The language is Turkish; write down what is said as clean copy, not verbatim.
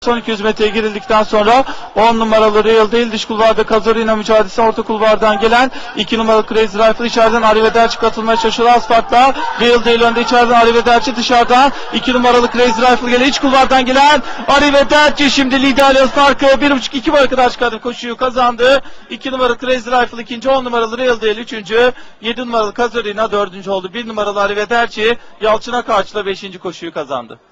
Son 200 metreye girildikten sonra 10 numaralı Real değil dış kulvarda Kazarina mücadelesi, orta kulvardan gelen 2 numaralı Crazy Rifle içeriden Arrivederci katılmaya çalışıyor az farkla. Real değil önde, içeriden Arrivederci dışarıdan 2 numaralı Crazy Rifle geliyor, iç kulvardan gelen Arrivederci şimdi liderliği farkı 1.5-2 numara kadar çıkardı, koşuyu kazandı. 2 numaralı Crazy Rifle ikinci, 10 numaralı Real değil üçüncü, 7 numaralı Kazarina dördüncü oldu. 1 numaralı Arrivederci Yalçın'a karşıla 5. koşuyu kazandı.